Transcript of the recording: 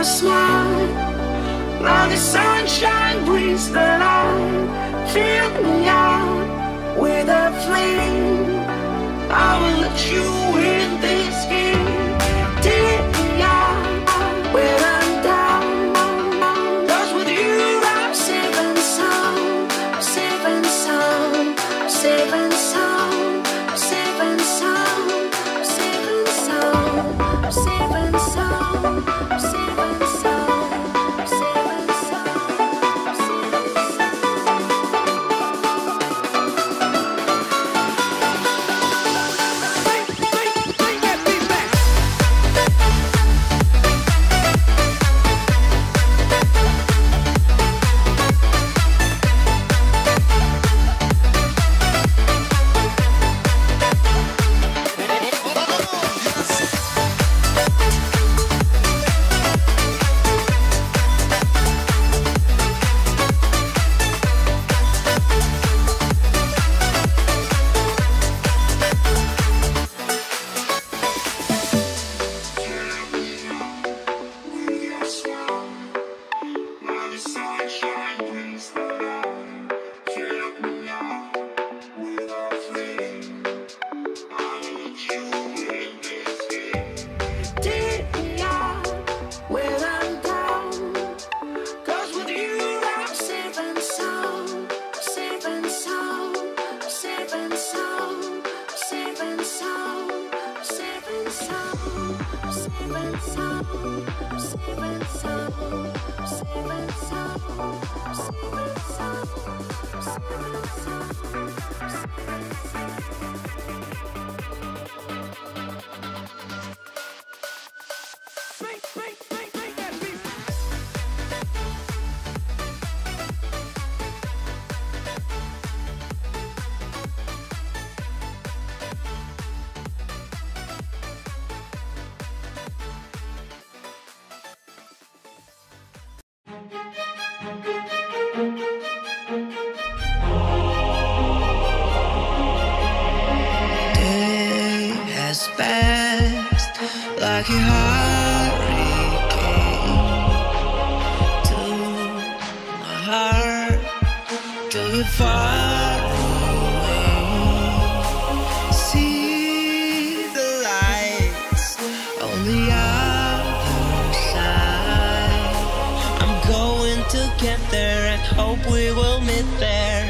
your smile, now the sunshine brings the light. Fill me out with a flame, I will let you in this game. Take me out when I'm down, 'cause with you I'm safe and sound. I'm safe and sound, I'm safe and sound, I'm safe and sound, I'm safe and sound, I'm safe and sound, I'm safe and sound, I'm safe and sound, I'm safe and like a hurricane to my heart, till you're far away. See the lights on the other side. I'm going to get there and hope we will meet there.